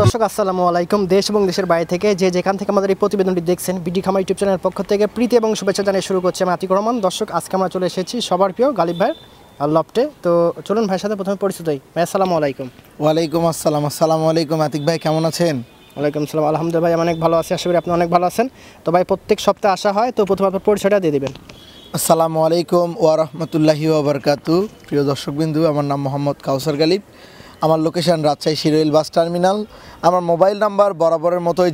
দর্শক আসসালামু আলাইকুম। দেশ এবং দেশের বাইরে থেকে যে যেখান থেকে আমাদের এই প্রতিবেদনটি দেখছেন বিডি খামার ইউটিউব চ্যানেলের পক্ষ থেকে প্রীতি এবং শুভেচ্ছা জানিয়ে শুরু করছি আমি আতিকুর রহমান। দর্শক আজকে আমরা চলে এসেছি সবার প্রিয় গালিব ভাইয়ের লফটে। তো চলুন ভাইয়ের সাথে প্রথমে পরিচিত হই। ভাই আসসালামু আলাইকুম। ওয়ালাইকুম আসসালাম। আসসালামু আলাইকুম আতিক ভাই, কেমন আছেন? ওয়ালাইকুম আসসালাম, আলহামদুলিল্লাহ ভাই অনেক ভালো আছি, আশা করি আপনি অনেক ভালো আছেন। তো ভাই প্রত্যেক সপ্তাহে আসা হয়, তো প্রথমে আপনার পরিচয়টা দিয়ে দেবেন। আসসালামু আলাইকুম ওয়া রাহমাতুল্লাহি ওয়া বারাকাতু। প্রিয় দর্শকবিন্দু, আমার নাম মোহাম্মদ কাউসার গালিব। আমার location Rajshahi Shiroil bus terminal. আমার মোবাইল নাম্বার বরাবরের মতোই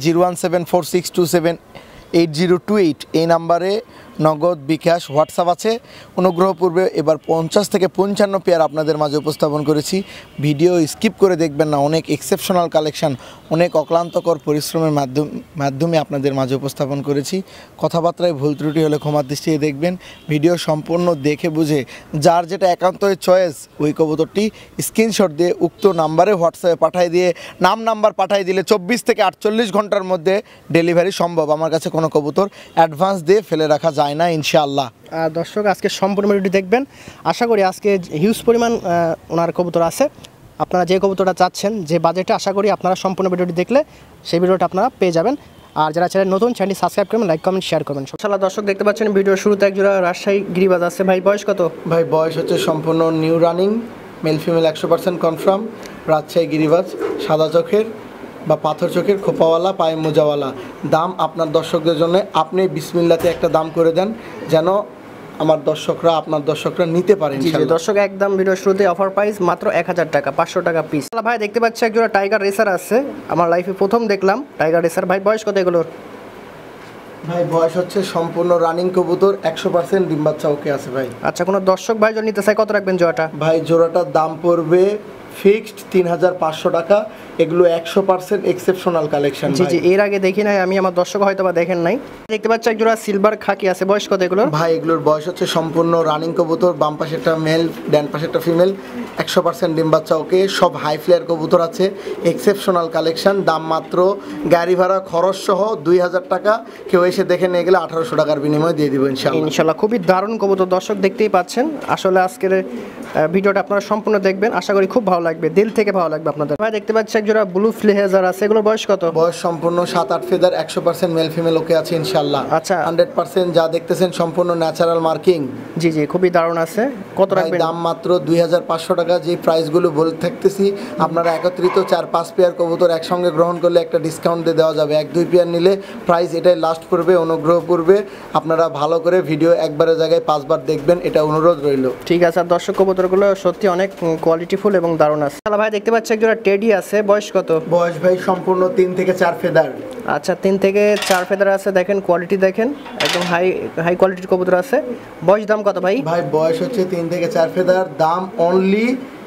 01746278028। এই নাম্বারে নগদ, বিকাশ, হোয়াটসঅ্যাপ আছে। অনুগ্রহপূর্বে এবার 50 থেকে 55 পেয়ার আপনাদের মাঝে উপস্থাপন করেছি। ভিডিও স্কিপ করে দেখবেন না, অনেক এক্সেপশনাল কালেকশন, অনেক অক্লান্তকর পরিশ্রমের মাধ্যমে আপনাদের মাঝে উপস্থাপন করেছি। কথাবার্তায় ভুল ত্রুটি হলে ক্ষমার দৃষ্টিতে দেখবেন। ভিডিও সম্পূর্ণ দেখে বুঝে যার যেটা একান্তই চয়েস, ওই কবুতরটি স্ক্রিনশট দিয়ে উক্ত নাম্বারে হোয়াটসঅ্যাপে পাঠিয়ে দিয়ে নাম্বার পাঠিয়ে দিলে 24 থেকে 48 ঘন্টার মধ্যে ডেলিভারি সম্ভব। আমার কাছে কোনো কবুতর অ্যাডভান্স দিয়ে ফেলে রাখা যায় না ইনশাআল্লাহ। দর্শক আজকে সম্পূর্ণ ভিডিওটি দেখবেন। আশা করি আজকে হিউজ পরিমাণ ওনার কবুতর আছে। আপনারা যে কবুতরটা চাচ্ছেন, যে বাজেটে, আশা করি আপনারা সম্পূর্ণ ভিডিওটি দেখলে সেই ভিডিওটা আপনারা পেয়ে যাবেন। আর যারা চ্যানেল নতুন, চ্যানেলটি সাবস্ক্রাইব করবেন, লাইক কমেন্ট শেয়ার করবেন। ইনশাআল্লাহ দর্শক দেখতে পাচ্ছেন ভিডিওর শুরুতে একজোড়া রাজশাহী গিরিবাজ আছে। ভাই বয়স কত? ভাই বয়স হচ্ছে সম্পূর্ণ new running, male female 100% confirm. Rajshahi গিরিবাজ, সাদা চোখের বা পাথর চোখের, খোপাওয়ালা, পায়ে মোজাওয়ালা। দাম আপনার দর্শকদের জন্য আপনি বিসমিল্লাতে একটা দাম করে দেন, যেন আমার দর্শকরা, আপনার দর্শকরা নিতে পারেন। দর্শক একদম ভিডিও শুরুতে অফার প্রাইস মাত্র 1000 টাকা, 500 টাকা পিস। ভাই দেখতে পাচ্ছি একজোড়া টাইগার রেসার আছে, আমার লাইফে প্রথম দেখলাম টাইগার রেসার। ভাই বয়স কত এগুলোর? ভাই বয়স হচ্ছে সম্পূর্ণ রানিং কবুতর, 100% ডিম বাচ্চা ওকে আছে ভাই। আচ্ছা, কোনো দর্শক ভাই যদি নিতে চায় কত রাখবেন জোড়াটা? ভাই জোড়াটার দাম পড়বে ফিক্সড 3500 টাকা। এগুলো 100% এক্সেপশনাল কালেকশন। জি, এর আগে দেখি নাই আমি, আমার দর্শক হয়তো বা দেখেন নাই। দেখতে পাচ্ছি একজোড়া সিলভার খাকি আছে, বয়স কত এগুলোর? ভাই এগুলোর বয়স হচ্ছে সম্পূর্ণ রানিং কবুতর, বাম পাশে একটা মেল, ডান পাশে একটা ফিমেল, 100% ডিম বাচ্চা ওকে। সব হাই ফ্লেয়ার কবুতর আছে, এক্সেপশনাল কালেকশন। দাম মাত্র গাড়ি ভাড়া খরচ সহ 2000 টাকা। কেউ এসে দেখে নিয়ে গেলে 1800 টাকার বিনিময়ে দিয়ে দিব ইনশাআল্লাহ। খুবই দারুণ কবুতর দর্শক, দেখতেই পাচ্ছেন। আসলে আজকের ভিডিওটা আপনারা সম্পূর্ণ দেখবেন, আশা করি খুব ভালো লাগবে, দিল থেকে ভালো লাগবে আপনাদের। ভাই দেখতে পাচ্ছি একজোড়া ব্লু ফ্লেজার আছে, এগুলোর বয়স কত? বয়স সম্পূর্ণ 7-8 ফেদার, 100% মেল ফিমেল ওকে আছে ইনশাআল্লাহ। আচ্ছা, 100% যা দেখতেছেন সম্পূর্ণ ন্যাচারাল মার্কিং। জি, খুবই দারুণ আছে। কত রাখবেন? দাম মাত্র 2500 টাকা। যে প্রাইসগুলো বলে থাকতেছি, আপনারা একত্রিত 4-5 পেয়ার কবুতর একসঙ্গে গ্রহণ করলে একটা ডিসকাউন্ট দিয়ে দেওয়া যাবে। 1-2 পেয়ার নিলে প্রাইস এটাই লাস্ট করবে। অনুগ্রহপূর্বে আপনারা ভালো করে ভিডিও একবারের জায়গায় 5 বার দেখবেন, এটা অনুরোধ রইল। ঠিক আছে। আর দর্শক কবুতরগুলো সত্যি অনেক কোয়ালিটিফুল এবং দারুণ আছে। ভাই দেখতে পাচ্ছি একজোড়া টেডি আছে, বয়স কত? বয়স ভাই সম্পূর্ণ 3 থেকে 4 ফেদার। আচ্ছা, 3 থেকে 4 ফেদার আছে। দেখেন কোয়ালিটি, দেখেন একদম হাই কোয়ালিটির কবুতর আছে। বয়স, দাম কত ভাই? ভাই বয়স হচ্ছে 3 থেকে 4 ফেদার, দাম অনলি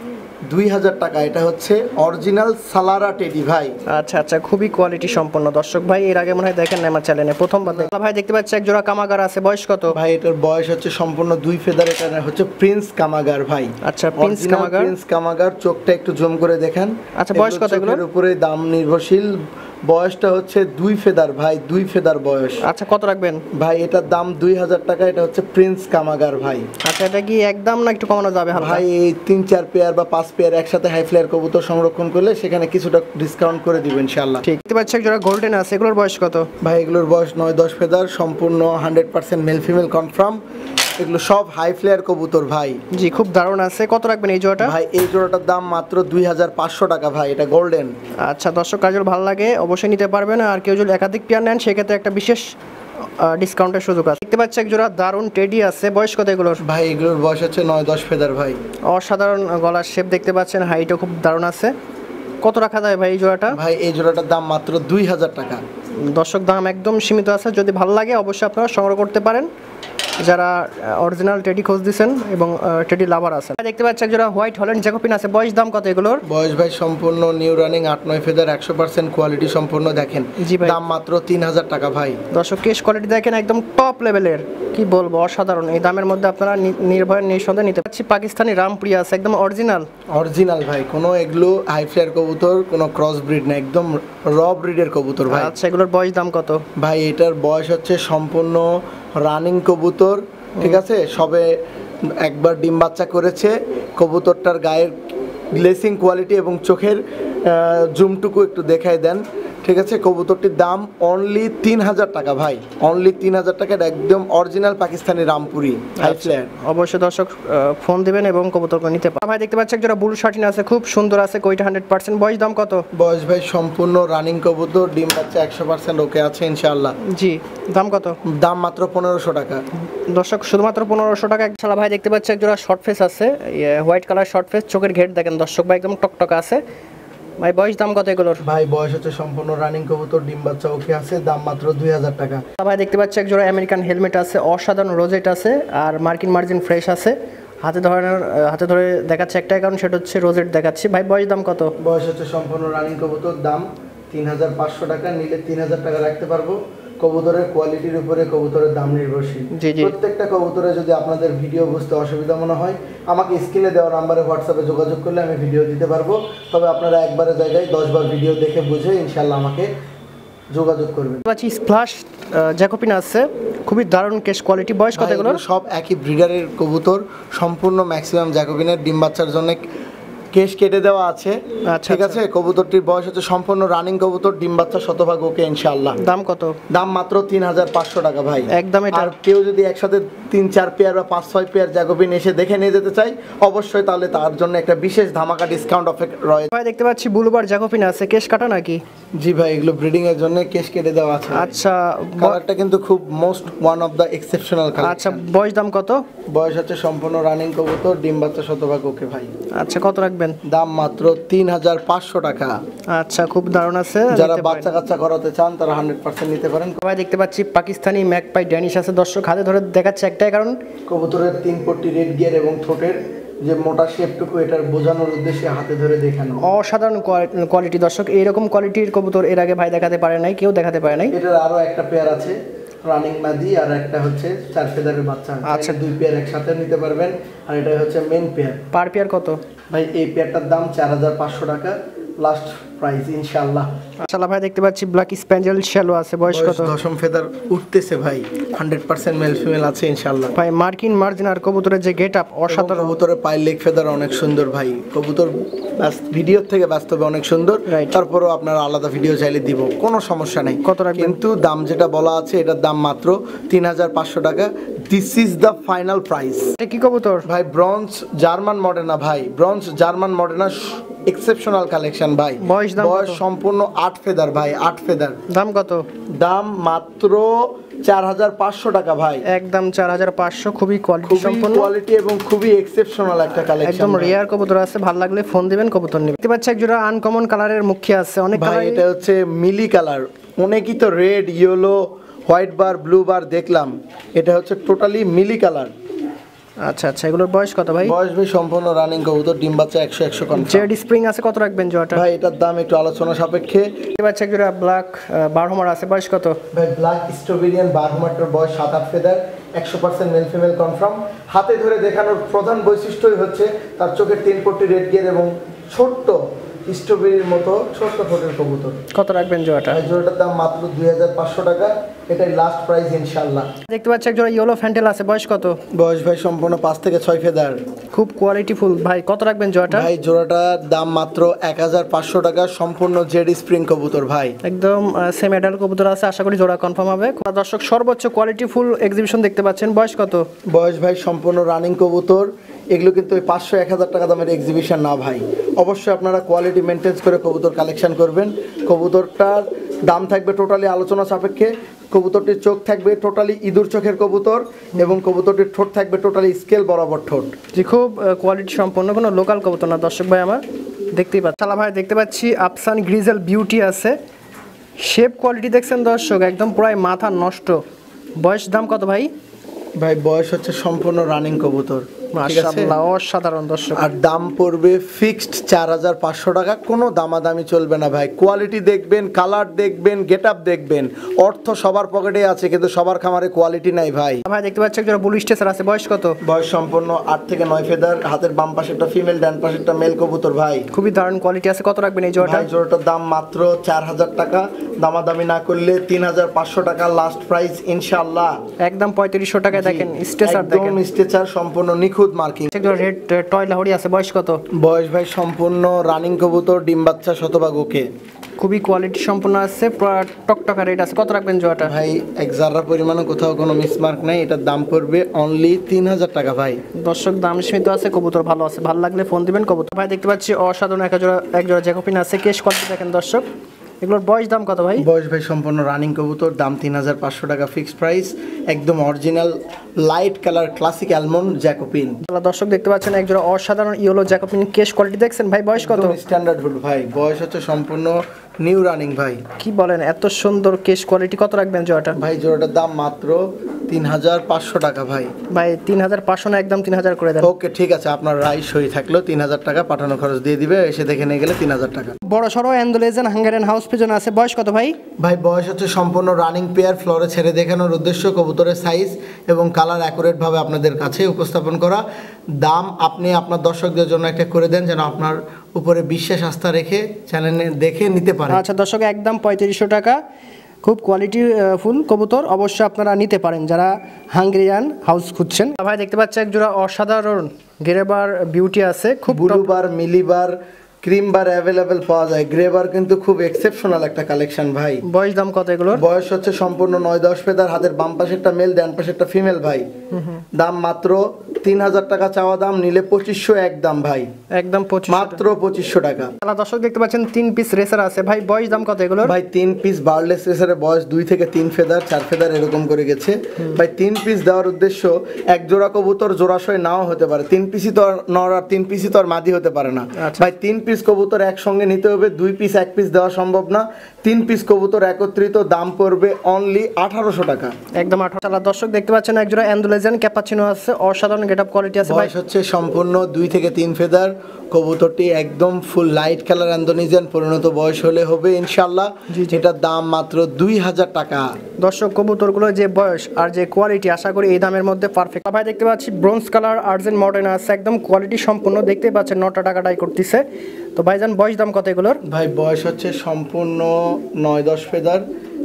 2000 টাকা। এটা হচ্ছে অরিজিনাল সালারা টেডি ভাই। আচ্ছা, খুবই কোয়ালিটি সম্পন্ন দর্শক। ভাই এর আগে মনে হয় দেখেন না আমার চ্যানেলে, প্রথমবার দেখলাম। ভাই দেখতে পাচ্ছি একজোড়া কামাগার আছে, বয়স কত? ভাই এটার বয়স হচ্ছে সম্পূর্ণ 2 ফেদার। এটা হচ্ছে প্রিন্স কামাগার ভাই। আচ্ছা, প্রিন্স কামাগার। চোখটা একটু জুম করে দেখেন। আচ্ছা, বয়স কত এগুলোর? উপরে দাম নির্ভরশীল। বয়সটা হচ্ছে 2 ফেদার ভাই, 2 ফেদার বয়স। আচ্ছা, কত রাখবেন? ভাই এটার দাম 2000 টাকা। এটা হচ্ছে প্রিন্স কামাগার ভাই। আচ্ছা, এটা কি একদম না একটু কমানো যাবে? ভাই এই 3-4 পেয়ার বা 5 পেয়ার একসাথে হাই ফ্লেয়ার কবুতর সংরক্ষণ করলে সেখানে কিছুটা ডিসকাউন্ট করে দিব ইনশাআল্লাহ। ঠিক। দেখতে পাচ্ছি একজোড়া গোল্ডেন আছে, এগুলোর বয়স কত? ভাই এগুলোর বয়স 9-10 ফেদার, সম্পূর্ণ 100% মেল ফিমেল কনফার্ম। এগুলো সব হাই ফ্লেয়ার কবুতর ভাই। জি, খুব দারুণ আছে। কত রাখবেন এই জোড়াটা? ভাই এই জোড়াটার দাম মাত্র 2500 টাকা ভাই। এটা গোল্ডেন। আচ্ছা, দর্শক কাজল ভালো লাগে অবশ্যই নিতে পারবেন। আর কেউ যদি একাধিক পেয়ার নেন সেক্ষেত্রে একটা বিশেষ ডিসকাউন্টের সুযোগ আছে। দেখতে পাচ্ছি একজোড়া দারুণ টেডি আছে, বয়স কত এগুলোর? ভাই এগুলোর বয়স হচ্ছে 9-10 ফেদার ভাই। অসাধারণ গলার শেপ দেখতে পাচ্ছেন, হাইটও খুব দারুণ আছে। কত রাখা যায় ভাই এই জোড়াটা? ভাই এই জোড়াটার দাম মাত্র 2000 টাকা। দর্শক দাম একদম সীমিত আছে, যদি ভালো লাগে অবশ্যই আপনারা সংগ্রহ করতে পারেন যারা অরিজিনাল টেডি খোঁজ দিচ্ছেন এবং টেডি লাভার আছেন। দেখতে পাচ্ছি একজোড়া হোয়াইট হল্যান্ড জ্যাকোবিন আছে, বয়স, দাম কত এগুলোর? বয়স ভাই সম্পূর্ণ নিউ রানিং, 8-9 ফেদার, 100% কোয়ালিটি সম্পূর্ণ। দেখেন দাম মাত্র 3000 টাকা ভাই। দর্শক কেস কোয়ালিটি দেখেন, একদম টপ লেভেলের, কি বলবো, অসাধারণ। এই দামের মধ্যে আপনারা নির্ভয়ে নিঃসন্দেহে নিতে পারছি। পাকিস্তানি রামপ্রিয়া আছে, একদম অরিজিনাল ভাই। কোনো এগুলো হাই ফ্লেয়ার কবুতর, কোনো ক্রস ব্রিড না, একদম র ব্রিডের কবুতর ভাই। আচ্ছা, এগুলোর বয়স, দাম কত? ভাই এটার বয়স হচ্ছে সম্পূর্ণ রানিং কবুতর, ঠিক আছে। সবে একবার ডিম বাচ্চা করেছে। কবুতরটার গায়ের গ্লেসিং কোয়ালিটি এবং চোখের জুমটুকু একটু দেখাই দেন। ঠিক আছে, কবুতরটির দাম অনলি 3000 টাকা ভাই, অনলি 3000 টাকার একদম original Pakistani Rampuri high flat. অবশ্যই দর্শক ফোন দিবেন এবং কবুতরগুলো নিতে পারেন। ভাই দেখতে পাচ্ছি একজোড়া বুল শার্টিন আছে, খুব সুন্দর আছে, কইটা 100%। বয়স দাম কত? বয়স ভাই সম্পূর্ণ রানিং কবুতর, ডিম বাচ্চা 100% ওকে আছে ইনশাআল্লাহ। জি, দাম কত? দাম মাত্র 1500 টাকা। দর্শক শুধুমাত্র 1500 টাকা। শালা ভাই দেখতে পাচ্ছি একজোড়া শর্ট ফেস আছে, হোয়াইট কালার শর্ট ফেস, চোখের ঘেট দেখেন দর্শক ভাই একদম টকটকা আছে। ভাই বয়স দাম কত এগুলোর? ভাই বয়স হচ্ছে সম্পূর্ণ রানিং কবুতর, ডিম বাচ্চা ওকে আছে, দাম মাত্র 2000 টাকা। ভাই দেখতে পাচ্ছি একজোড়া আমেরিকান হেলমেট আছে, অসাধারণ রোজেট আছে, আর মার্কিন মার্জিন ফ্রেশ আছে। হাতে ধরে দেখাচ্ছে একটাই কারণ, সেটা হচ্ছে রোজেট দেখাচ্ছি। ভাই বয়স দাম কত? বয়স হচ্ছে সম্পূর্ণ রানিং কবুতর, দাম 3500 টাকা, নিলে 3000 টাকা রাখতে পারবো। কবুতরের কোয়ালিটির উপরে কবুতরের দাম নির্ভরশীল। জি জি। প্রত্যেকটা কবুতরে যদি আপনাদের ভিডিও বুঝতে অসুবিধা মনে হয়, আমাকে স্ক্রিনে দেওয়া নাম্বারে হোয়াটসঅ্যাপে যোগাযোগ করলে আমি ভিডিও দিতে পারবো। তবে আপনারা একবারে জায়গায় 10 বার ভিডিও দেখে বুঝে ইনশাল্লাহ আমাকে যোগাযোগ করবেন। স্প্লাশ জ্যাকোপিন আছে, খুবই দারুণ কেস কোয়ালিটি। বয়স কত এগুলো? সব একই ব্রিডারের কবুতর, সম্পূর্ণ ম্যাক্সিমাম জ্যাকোবিনের, ডিম বাচ্চার জন্য কেশ কেটে দেওয়া আছে। ঠিক আছে, কবুতরটির বয়স হচ্ছে সম্পূর্ণ রানিং কবুতর, ডিম বাচ্চা শতভাগ ওকে ইনশাআল্লাহ। দাম কত? দাম মাত্র 3500 টাকা ভাই একদম। আর কেউ যদি একসাথে 3-4 পেয়ার বা 5-6 পেয়ার জ্যাকোবিন এসে দেখে নিয়ে যেতে চাই, অবশ্যই তাহলে তার জন্য একটা বিশেষ ধামাকা ডিসকাউন্ট অফার রয়েছে। ভাই দেখতে পাচ্ছি বুলুবার জ্যাকোপিন আছে, কেশ কাটা নাকি? জি ভাই, এগুলো ব্রিডিং এর জন্য কেশ কেটে দেওয়া আছে। আচ্ছা, কালারটা কিন্তু খুব most one of the exceptional colour. আচ্ছা, বয়স দাম কত? বয়স হচ্ছে সম্পূর্ণ রানিং কবুতর, ডিম বাচ্চা শতভাগ ওকে ভাই। আচ্ছা, কত রাখবেন? দাম মাত্র 3500 টাকা। আচ্ছা, খুব দারুণ আছে। যারা বাচ্চা কাচ্চা করাতে চান তারা 100% নিতে পারেন। ভাই দেখতে পাচ্ছি পাকিস্তানি ম্যাকপাই ড্যানিশ আছে, দর্শক হাতে ধরে দেখাচ্ছে একটাই কারণ, কবুতরের 3 পট্টি রেড গিয়ার এবং ঠোঁটের যে মোটা শেপটুকু, এটার বোঝানোর উদ্দেশ্যে হাতে ধরে দেখানো। অসাধারণ কোয়ালিটি দর্শক, এইরকম কোয়ালিটির কবুতর এর আগে ভাই দেখাতে পারে নাই, কেউ দেখাতে পারে নাই। এটার আরো একটা পেয়ার আছে রানিং মাদি, আর একটা হচ্ছে 4 ফেদারের বাচ্চা। আচ্ছা, 2 পেয়ার একসাথে নিতে পারবেন, আর এটা হচ্ছে মেন পেয়ার। পার পেয়ার কত? ভাই এই পেয়ারটার দাম 4500 টাকা, লাস্ট প্রাইস ইনশাআল্লাহ। আচ্ছা ভাই দেখতে পাচ্ছি ব্ল্যাক স্প্যানিয়েল শ্যালো আছে, বয়স কত? দশম ফেদার উঠতেছে ভাই, 100% মেল ফিমেল আছে ইনশাআল্লাহ। ভাই মার্কিন মার্জিন আর কবুতরের যে গেট আপ অসাধারণ। কবুতরের পায়ের লেগ ফেদার অনেক সুন্দর ভাই, কবুতর ভিডিও থেকে বাস্তবে অনেক সুন্দর। তারপরেও আপনারা আলাদা ভিডিও চাইলে দিব, কোনো সমস্যা নেই। কত রাখবেন? কিন্তু দাম যেটা বলা আছে এটার দাম মাত্র 3500 টাকা। This is the final price. এটা কি কবুতর ভাই? ব্রঞ্জ জার্মান মডেনা ভাই, bronze German Modena, exceptional collection ভাই। বয়স সম্পূর্ণ 8 ফেদার ভাই, 8 ফেদার। দাম কত? দাম মাত্র 4500 টাকা ভাই, একদম 4500। খুবই কোয়ালিটি সম্পন্ন, কোয়ালিটি এবং খুবই এক্সেপশনাল একটা কালেকশন, একদম রিয়ার কবুতর আছে। ভালো লাগলে ফোন দিবেন, কবুতর নেবেন। দেখতে পাচ্ছি একজোড়া আনকমন কালারের মুখী আছে, অনেক ভাই কালার। এটা হচ্ছে মিলি কালার, অনেকই তো red, yellow, white bar, blue bar দেখলাম, এটা হচ্ছে টোটালি মিলি কালার। আচ্ছা আচ্ছা, এগুলোর বয়স কত ভাই? বয়স ভাই সম্পূর্ণ রানিং কবুতর, ডিম বাচ্চা 100 কনফার্ম। জেড স্প্রিং আছে, কত রাখবেন জোড়াটা? ভাই এটার দাম একটু আলোচনা সাপেক্ষে। দেখতে পাচ্ছি একজোড়া ব্ল্যাক বারহমার আছে, বয়স কত? ভাই ব্ল্যাক স্ট্রবেরিয়ান বারহমারটার বয়স 7-8 ফেদার, 100% মেল ফিমেল কনফার্ম। হাতে ধরে দেখানোর প্রধান বৈশিষ্ট্যই হচ্ছে তার চোখের 3 পট্টি রেড গিয়ার এবং ছোট্ট স্ট্রবেরির মতো ছোট্ট ঠোঁটের কবুতর। কত রাখবেন জোড়াটা? জোড়াটার দাম মাত্র 2500 টাকা, এটাই লাস্ট প্রাইস ইনশাআল্লাহ। দেখতে পাচ্ছি একজোড়া ইয়েলো ফ্যান্টেল আছে, বয়স কত? বয়স ভাই সম্পূর্ণ 5 থেকে 6 ফেদার, খুব কোয়ালিটিফুল। ভাই কত রাখবেন জোড়াটা? ভাই জোড়াটার দাম মাত্র 1500 টাকা, সম্পূর্ণ জেড স্প্রিং কবুতর ভাই, একদম সেম অ্যাডাল্ট কবুতর আছে, আশা করি জোড়া কনফার্ম হবে। দর্শক সর্বোচ্চ কোয়ালিটিফুল এক্সিবিশন দেখতে পাচ্ছেন, বয়স কত? বয়স ভাই সম্পূর্ণ রানিং কবুতর, এগুলো কিন্তু 500-1000 টাকা দামের এক্সিবিশন না ভাই। অবশ্যই আপনারা কোয়ালিটি মেনটেন করে কবুতর কালেকশন করবেন। কবুতরটার দাম থাকবে টোটালি আলোচনা সাপেক্ষে, কবুতরটির চোখ থাকবে টোটালি ইঁদুর চোখের কবুতর, এবং কবুতরটির ঠোঁট থাকবে টোটালি স্কেল বরাবর ঠোঁট। জি, খুব কোয়ালিটি সম্পন্ন, কোনো লোকাল কবুতর না দর্শক ভাই আমার। দেখতেই পাচ্ছি শালা ভাই দেখতে পাচ্ছি আফসান গ্রিজেল বিউটি আছে, শেপ কোয়ালিটি দেখছেন দর্শক, একদম প্রায় মাথা নষ্ট। বয়স দাম কত ভাই? ভাই বয়স হচ্ছে সম্পূর্ণ রানিং কবুতর, মাশাআল্লাহ অসাধারণ দর্শক। আর দাম পড়বে ফিক্সড 4500 টাকা, কোনো দামাদামি চলবে না ভাই। কোয়ালিটি দেখবেন, কালার দেখবেন, গেটআপ দেখবেন। অর্থ সবার পকেটে আছে কিন্তু সবার খামারে কোয়ালিটি নাই ভাই। ভাই দেখতে পাচ্ছি একজন ব্লু স্টেসার আছে, বয়স কত? বয়স সম্পূর্ণ 8 থেকে 9 ফেদার, হাতের বাম পাশেরটা ফিমেল, ডান পাশেরটা মেল কবুতর ভাই, খুবই দারুণ কোয়ালিটি আছে। কত রাখবেন এই জোড়াটা? ভাই জোড়াটার দাম মাত্র 4000 টাকা, দামাদামি না করলে 3500 টাকা লাস্ট প্রাইস ইনশাআল্লাহ। একদম 3500 টাকায়। দেখেন স্টেসার, দেখেন একদম স্টেচার সম্পূর্ণ নিখুঁত নিখুঁত মার্কিং। রেড টয় লাহোরি আছে, বয়স কত? বয়স ভাই সম্পূর্ণ রানিং কবুতর, ডিম বাচ্চা শতভাগ ওকে। খুবই কোয়ালিটি সম্পূর্ণ আছে, পুরো টকটকা রেট আছে। কত রাখবেন জোড়াটা? ভাই এক জাররা পরিমাণে কোথাও কোনো মিসমার্ক নাই, এটার দাম পড়বে অনলি 3000 টাকা ভাই। দর্শক দাম সীমিত আছে, কবুতর ভালো আছে, ভালো লাগলে ফোন দিবেন। কবুতর ভাই দেখতে পাচ্ছি অসাধারণ এক জোড়া জ্যাকোপিন আছে, কেশ কোয়ালিটি দেখেন দর্শক। এগুলোর বয়স দাম কত ভাই? বয়স ভাই সম্পূর্ণ রানিং কবুতর, দাম 3500 টাকা ফিক্সড প্রাইস, একদম original light colour classic almond jacobin. দর্শক দেখতে পাচ্ছেন এক জোড়া অসাধারণ ইয়েলো জ্যাকোপিন কেশ কোয়ালিটি দেখছেন ভাই, বয়স কত? স্ট্যান্ডার্ড হুড ভাই, বয়স হচ্ছে সম্পূর্ণ নিউ রানিং ভাই। কি বলেন, এত সুন্দর কেশ কোয়ালিটি, কত রাখবেন জোড়াটা? ভাই জোড়াটার দাম মাত্র 3500 টাকা ভাই। ভাই 3500 না, একদম 3000 করে দেন। ওকে ঠিক আছে, আপনার রাইস সই থাকলো 3000 টাকা পাঠানো খরচ দিয়ে দিবে, এসে দেখে নিয়ে গেলে 3000 টাকা। বড় সড়ো অ্যান্ডোলেজেন হাঙ্গারিয়ান হাউস পিজন আছে, বয়স কত ভাই? ভাই বয়স হচ্ছে সম্পূর্ণ রানিং পেয়ার, ফ্লোরে ছেড়ে দেখানোর উদ্দেশ্য, কবুতরের সাইজ এবং কালার অ্যাকুরেট ভাবে আপনাদের কাছে উপস্থাপন করা। দাম আপনি আপনার দর্শকদের জন্য একটা করে দেন, যেন আপনার উপরে বিশ্বাস আস্থা রেখে চ্যানেলে দেখে নিতে পারেন। আচ্ছা দর্শক, একদম 3500 টাকা, খুব কোয়ালিটি ফুল কবুতর, অবশ্যই আপনারা নিতে পারেন যারা হাঙ্গেরিয়ান হাউস খুঁজছেন। ভাই দেখতে পাচ্ছি এক জোড়া অসাধারণ গ্রেবার বিউটি আছে, খুব ব্লুবার, মিলিবার, ক্রিম বার অ্যাভেলেবেল পাওয়া যায়। গ্রেবার কিন্তু খুব এক্সেপশনাল একটা কালেকশন ভাই। বয়স দাম কত এগুলোর? বয়স হচ্ছে সম্পূর্ণ 9-10 ফেদার, হাতের বাম পাশে একটা মেল, ডান পাশে একটা ফিমেল ভাই। দাম মাত্র 3000 টাকা চাওয়া দাম, নিলে 2500 একদম ভাই, একদম 2500, মাত্র 2500 টাকা। দর্শক দেখতে পাচ্ছেন 3 পিস রেসার আছে ভাই, বয়স দাম কত এগুলোর? ভাই 3 পিস বার্লেস রেসারের বয়স 2 থেকে 3 ফেদার, 4 ফেদার এরকম করে গেছে ভাই। 3 পিস দেওয়ার উদ্দেশ্য, এক জোড়া কবুতর জোড়াশয় নাও হতে পারে, 3 পিসই তো আর নর আর 3 পিসই তো আর মাদি হতে পারে না ভাই। 3 পিস কবুতর একসঙ্গে নিতে হবে, 2 পিস 1 পিস দেওয়া সম্ভব না। 3 পিস কবুতর একত্রিত দাম পড়বে অনলি 1800 টাকা, একদম 1800। দর্শক দেখতে পাচ্ছেন এক জোড়া অ্যান্ডোলেজেন ক্যাপাচিনো আছে, অসাধারণ গেটআপ কোয়ালিটি আছে ভাই। বয়স হচ্ছে সম্পূর্ণ 2 থেকে 3 ফেদার, কবুতরটি একদম ফুল লাইট কালার অ্যান্ডোনেশিয়ান, পরিণত বয়স হলে হবে ইনশাআল্লাহ। এটার দাম মাত্র 2000 টাকা। দর্শক কবুতরগুলো যে বয়স আর যে কোয়ালিটি, আশা করি এই দামের মধ্যে পারফেক্ট। ভাই দেখতে পাচ্ছি ব্রোঞ্জ কালার আর্জেন্ট মডার্ন আছে, একদম কোয়ালিটি সম্পূর্ণ, দেখতে পাচ্ছেন 9টা টাকা ডাই করতেছে। তো ভাইজান বয়স দাম কত এগুলোর? ভাই বয়স হচ্ছে সম্পূর্ণ 9-10 ফেদার,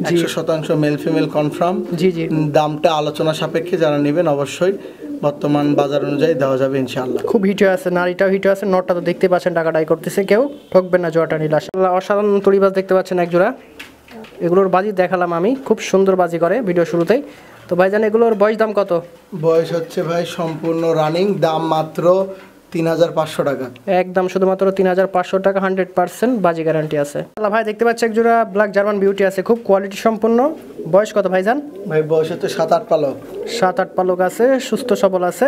100% মেল ফিমেল কনফার্ম। জি জি, দামটা আলোচনা সাপেক্ষে যারা নেবেন অবশ্যই বর্তমান বাজার অনুযায়ী দেওয়া যাবে ইনশাআল্লাহ। খুব হিট আছে, নারীটাও হিট আছে, নটটা তো দেখতে পাচ্ছেন টাকা ডাই করতেছে, কেউ ঠকবেন না জোড়াটা নিলে। অসাধারণ তরিবাজ দেখতে পাচ্ছেন এক জোড়া, এগুলোর বাজি দেখালাম আমি, খুব সুন্দর বাজি করে ভিডিও শুরুতেই। তো ভাইজান এগুলোর বয়স দাম কত? বয়স হচ্ছে ভাই সম্পূর্ণ রানিং, দাম মাত্র 3500 টাকা, একদম শুধুমাত্র 3500 টাকা, 100% বাজি গ্যারান্টি আছে। ভাই দেখতে পাচ্ছি এক জোড়া ব্ল্যাক জার্মান বিউটি আছে, খুব কোয়ালিটি সম্পন্ন। বয়স কত ভাইজান? ভাই বয়স হচ্ছে 7-8 পালক। 7-8 পালক আছে, সুস্থ সবল আছে।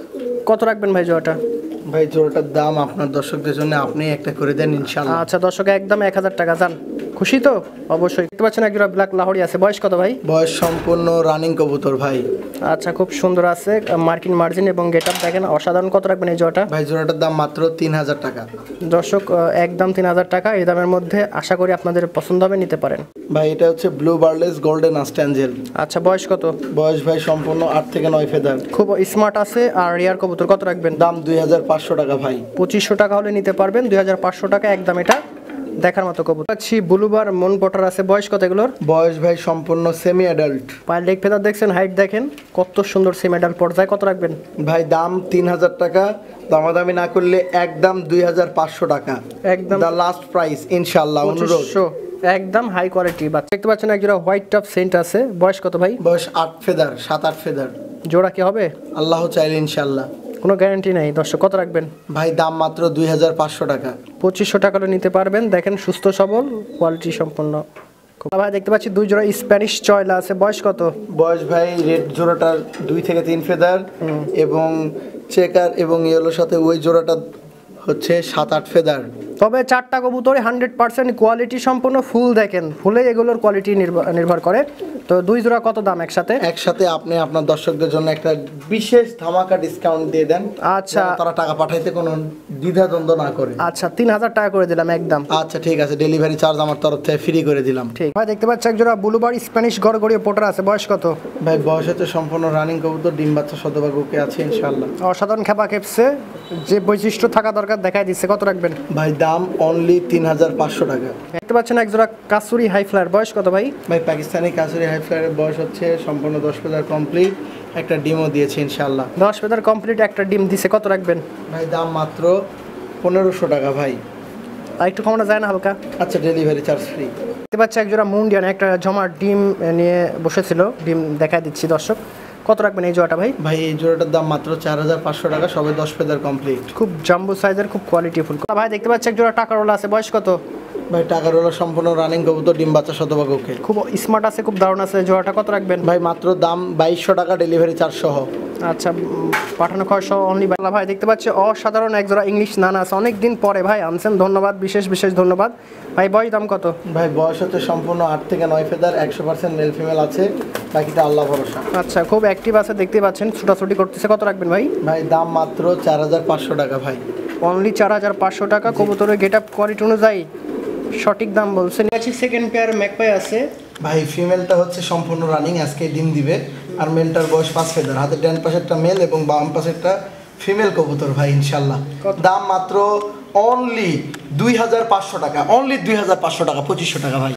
কত রাখবেন ভাই জোড়াটা? ভাই জোড়াটার দাম আপনার দর্শকদের জন্য আপনি একটা করে দেন ইনশাআল্লাহ। আচ্ছা দর্শক, একদম 1000 টাকা। যান, খুশি তো? অবশ্যই। দেখতে পাচ্ছেন এক জোড়া ব্ল্যাক লাহোরি আছে, বয়স কত ভাই? বয়স সম্পূর্ণ রানিং কবুতর ভাই। আচ্ছা, খুব সুন্দর আছে, মার্কিন মার্জিন এবং গেটআপ দেখেন অসাধারণ। কত রাখবেন এই জোড়াটা? ভাই জোড়াটার দাম মাত্র 3000 টাকা। দর্শক একদম 3000 টাকা, এই দামের মধ্যে আশা করি আপনাদের পছন্দ হবে, নিতে পারেন। ভাই এটা হচ্ছে ব্লু বার্লেস গোল্ডেন আস্ট্যাঞ্জেল। আচ্ছা, বয়স কত? বয়স ভাই সম্পূর্ণ 8 থেকে 9 ফেদার, খুব স্মার্ট আছে আর রিয়ার কবুতর। কত রাখবেন? দাম 2500 টাকা ভাই। 2500 টাকা হলে নিতে পারবেন, 2500 টাকা একদম। এটা দেখার মতো কবুতর। আচ্ছা, ব্লুবার মন পটার আছে, বয়স কত এগুলোর? বয়স ভাই সম্পূর্ণ সেমি অ্যাডাল্ট। পায়ের লেগ ফেদার দেখছেন, হাইট দেখেন কত সুন্দর, সেমি অ্যাডাল্ট পর্যায়ে। কত রাখবেন? ভাই দাম 3000 টাকা, দামাদামি না করলে একদম 2500 টাকা, একদম দা লাস্ট প্রাইস ইনশাআল্লাহ। অনুরোধ, 2500, একদম হাই কোয়ালিটি। বাচ্চা দেখতে পাচ্ছেন এক জোড়া হোয়াইট টপ সেন্ট আছে, বয়স কত ভাই? বয়স 8 ফেদার, 7-8 ফেদার। জোড়া কি হবে? আল্লাহ চাইলে ইনশাআল্লাহ, কোনো গ্যারান্টি নাই। দর্শক কত রাখবেন? ভাই দাম মাত্র 2500 টাকা। 2500 টাকা হলে নিতে পারবেন। দেখেন সুস্থ সবল, কোয়ালিটি সম্পন্ন। ভাই দেখতে পাচ্ছি 2 জোড়া স্প্যানিশ চয়লা আছে, বয়স কত? বয়স ভাই রেড জোড়াটার 2 থেকে 3 ফেদার এবং চেকার এবং ইয়েলোর সাথে ওই জোড়াটা হচ্ছে 7-8 ফেদার। তবে 4টা কবুতরে 100% কোয়ালিটি সম্পন্ন। ফুল দেখেন, ফুলে এগুলোর কোয়ালিটি নির্ভর করে। তো 2 জোড়া কত দাম একসাথে? একসাথে আপনি আপনার দর্শকদের জন্য একটা বিশেষ ধামাকা ডিসকাউন্ট দিয়ে দেন। আচ্ছা, তারা টাকা পাঠাইতে কোনো দ্বিধাদ্বন্দ্ব না করে। আচ্ছা, 3000 টাকা করে দিলাম একদম। আচ্ছা ঠিক আছে, ডেলিভারি চার্জ আমার তরফ থেকে ফ্রি করে দিলাম। ঠিক। ভাই দেখতে পাচ্ছি এক জোড়া ব্লুবার স্প্যানিশ গড়গড়িয়ে পোটার আছে, বয়স কত? ভাই বয়স হচ্ছে সম্পূর্ণ রানিং কবুতর, ডিম বাচ্চা শতভাগ ওকে আছে ইনশাআল্লাহ। অসাধারণ খেপা খেপছে, যে বৈশিষ্ট্য থাকা দরকার দেখাই দিচ্ছে। কত রাখবেন? ভাই দাম অনলি 3500 টাকা। দেখতে পাচ্ছেন এক জোড়া কাসুরি হাই ফ্লায়ার, বয়স কত ভাই? ভাই পাকিস্তানি কাসুরি হাই ফ্লায়ারের বয়স হচ্ছে সম্পূর্ণ 10 ফেদার কমপ্লিট, একটা ডিমও দিয়েছে ইনশাল্লাহ। 10 ফেদার কমপ্লিট একটা ডিম দিছে, কত রাখবেন? ভাই দাম মাত্র 1500 টাকা ভাই। আর একটু কমানো যায় না হালকা? আচ্ছা, ডেলিভারি চার্জ ফ্রি। দেখতে পাচ্ছি এক জোড়া মুন্ডিয়ান একটা জমার ডিম নিয়ে বসেছিল, ডিম দেখা দিচ্ছি দর্শক, কত রাখবেন এই জোড়াটা ভাই? ভাই এই জোড়াটার দাম মাত্র 4500 টাকা, সবে 10 ফেদার কমপ্লিট। খুব জাম্বো সাইজের, খুব কোয়ালিটিফুল ভাই। দেখতে পাচ্ছি এক জোড়া টাকারওয়ালা আছে, বয়স কত? ভাই টাকার হলো সম্পূর্ণ রানিং কবুতর, ডিম বাচ্চা শতভাগ ওকে। খুব স্মার্ট আছে, খুব দারুণ আছে। জোড়াটা কত রাখবেন? ভাই মাত্র দাম 2200 টাকা, ডেলিভারি চার্জ সহ। আচ্ছা, পাঠানো খরচ অনলি। ভাই দেখতে পাচ্ছি অসাধারণ এক জোড়া ইংলিশ নানা আছে, অনেক দিন পরে ভাই আনছেন, ধন্যবাদ, বিশেষ বিশেষ ধন্যবাদ ভাই। বয়স দাম কত? ভাই বয়স হচ্ছে সম্পূর্ণ 8 থেকে 9 ফেদার, 100% মেল ফিমেল আছে, বাকিটা আল্লাহ ভরসা। আচ্ছা, খুব অ্যাক্টিভ আছে দেখতে পাচ্ছেন, ছোটাছুটি করতেছে, কত রাখবেন ভাই? ভাই দাম মাত্র 4500 টাকা ভাই। অনলি 4500 টাকা। কবুতরের গেট আপ কোয়ালিটি অনুযায়ী সঠিক দাম বলছেন। সেকেন্ড পেয়ার ম্যাকপাই আছে ভাই, ফিমেলটা হচ্ছে সম্পূর্ণ রানিং, আজকে ডিম দিবে। আর মেলটার বয়স 5 ফেদার, হাতের ডান পাশেরটা মেল এবং বাম পাশেরটা ফিমেল কবুতর ভাই ইনশাল্লাহ। দাম মাত্র অনলি 2500 টাকা, অনলি 2500 টাকা, 2500 টাকা ভাই।